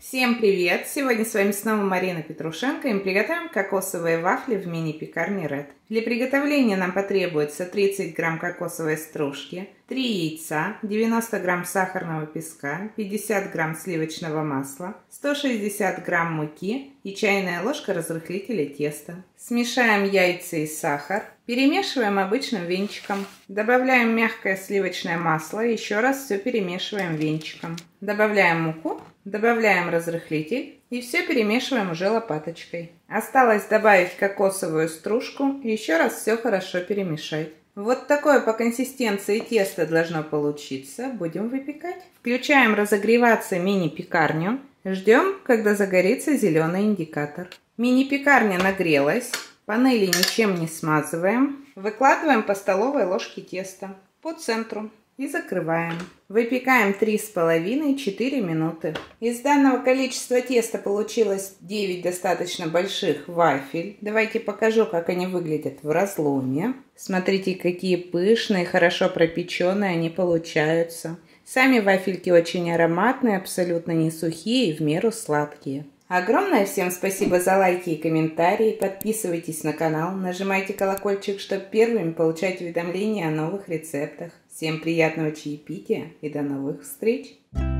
Всем привет! Сегодня с вами снова Марина Петрушенко, и мы приготовим кокосовые вафли в мини-пекарне Red. Для приготовления нам потребуется 30 грамм кокосовой стружки, 3 яйца, 90 грамм сахарного песка, 50 грамм сливочного масла, 160 грамм муки и чайная ложка разрыхлителя теста. Смешаем яйца и сахар, перемешиваем обычным венчиком. Добавляем мягкое сливочное масло, еще раз все перемешиваем венчиком. Добавляем муку. Добавляем разрыхлитель и все перемешиваем уже лопаточкой. Осталось добавить кокосовую стружку и еще раз все хорошо перемешать. Вот такое по консистенции тесто должно получиться. Будем выпекать. Включаем разогреваться мини-пекарню. Ждем, когда загорится зеленый индикатор. Мини-пекарня нагрелась. Панели ничем не смазываем. Выкладываем по столовой ложке теста по центру. И закрываем. Выпекаем 3,5-4 минуты. Из данного количества теста получилось 9 достаточно больших вафель. Давайте покажу, как они выглядят в разломе. Смотрите, какие пышные, хорошо пропеченные они получаются. Сами вафельки очень ароматные, абсолютно не сухие и в меру сладкие. Огромное всем спасибо за лайки и комментарии. Подписывайтесь на канал, нажимайте колокольчик, чтобы первыми получать уведомления о новых рецептах. Всем приятного чаепития и до новых встреч!